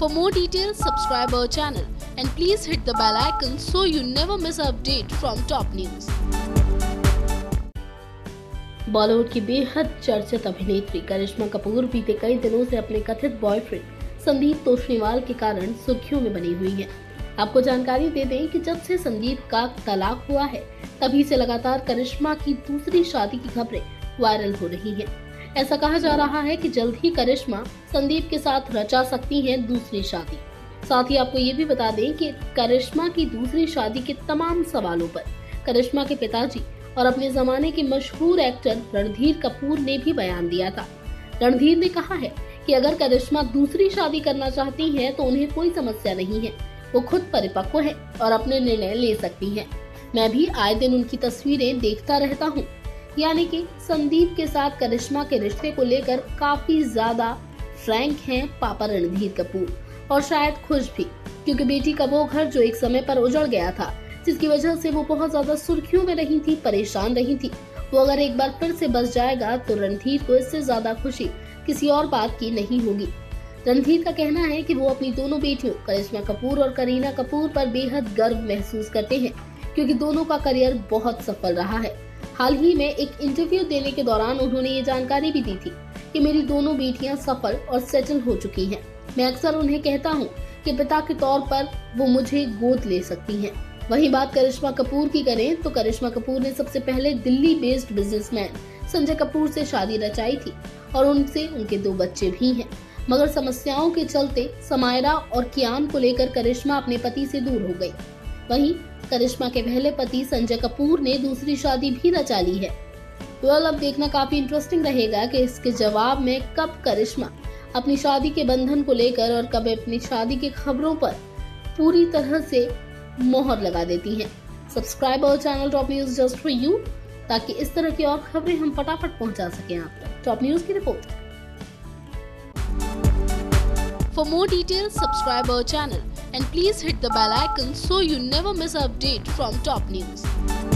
For more details, subscribe our channel and please hit the bell icon so you never miss an update from top news. Bollywood की बेहद चर्चित अभिनेत्री करिश्मा कपूर बीते कई दिनों से अपने कथित बॉयफ्रेंड संदीप तोषनीवाल के कारण सुर्खियों में बनी हुई है। आपको जानकारी दे दें कि जब से संदीप का तलाक हुआ है तभी से लगातार करिश्मा की दूसरी शादी की खबरें वायरल हो रही हैं। ऐसा कहा जा रहा है कि जल्द ही करिश्मा संदीप के साथ रचा सकती हैं दूसरी शादी। साथ ही आपको ये भी बता दें कि करिश्मा की दूसरी शादी के तमाम सवालों पर करिश्मा के पिताजी और अपने जमाने के मशहूर एक्टर रणधीर कपूर ने भी बयान दिया था। रणधीर ने कहा है कि अगर करिश्मा दूसरी शादी करना चाहती हैं तो उन्हें कोई समस्या नहीं है, वो खुद परिपक्व है और अपने निर्णय ले सकती हैं। मैं भी आए दिन उनकी तस्वीरें देखता रहता हूँ। यानी कि संदीप के साथ करिश्मा के रिश्ते को लेकर काफी ज्यादा फ्रैंक हैं पापा रणधीर कपूर, और शायद खुश भी, क्योंकि बेटी का वो घर जो एक समय पर उजड़ गया था, जिसकी वजह से वो बहुत ज्यादा सुर्खियों में रही थी, परेशान रही थी, वो अगर एक बार फिर से बस जाएगा तो रणधीर को इससे ज्यादा खुशी किसी और बात की नहीं होगी। रणधीर का कहना है कि वो अपनी दोनों बेटियों करिश्मा कपूर और करीना कपूर पर बेहद गर्व महसूस करते हैं, क्योंकि दोनों का करियर बहुत सफल रहा है। हाल ही में एक इंटरव्यू देने के दौरान उन्होंने ये जानकारी भी दी थी कि मेरी दोनों बेटियां सफल और सेटल हो चुकी हैं। मैं अक्सर उन्हें कहता हूं कि पिता के तौर पर वो मुझे गोद ले सकती हैं। वहीं बात करिश्मा कपूर की करें तो करिश्मा कपूर ने सबसे पहले दिल्ली बेस्ड बिजनेसमैन संजय कपूर से शादी रचाई थी और उनसे उनके 2 बच्चे भी हैं। मगर समस्याओं के चलते समायरा और कियान को लेकर करिश्मा अपने पति से दूर हो गई। वहीं करिश्मा के पहले पति संजय कपूर ने दूसरी शादी भी रचा ली है। अब देखना काफी इंटरेस्टिंग रहेगा कि इसके जवाब में कब करिश्मा अपनी शादी के बंधन को लेकर और कब अपनी शादी की खबरों पर पूरी तरह से मोहर लगा देती हैं। Subscribe our channel Top News just for you, ताकि इस तरह की और खबरें हम फटाफट पहुंचा सकें आप तक। टॉप न्यूज की रिपोर्ट। For more details, subscribe our channel and please hit the bell icon so you never miss an update from top news.